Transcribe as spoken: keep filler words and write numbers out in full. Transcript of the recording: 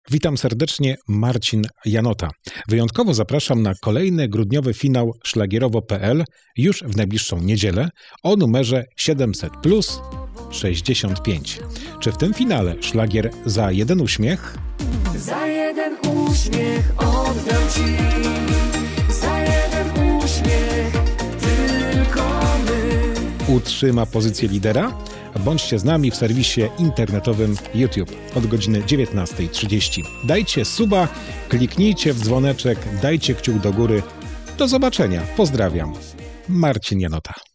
Witam serdecznie, Marcin Janota. Wyjątkowo zapraszam na kolejny grudniowy finał szlagierowo kropka pe el już w najbliższą niedzielę o numerze siedemset plus sześćdziesiąt pięć. Czy w tym finale szlagier Za jeden uśmiech? Za jeden uśmiech oddam ci, za jeden uśmiech tylko my. Utrzyma pozycję lidera? Bądźcie z nami w serwisie internetowym YouTube od godziny dziewiętnastej trzydzieści. Dajcie suba, kliknijcie w dzwoneczek, dajcie kciuk do góry. Do zobaczenia. Pozdrawiam. Marcin Janota.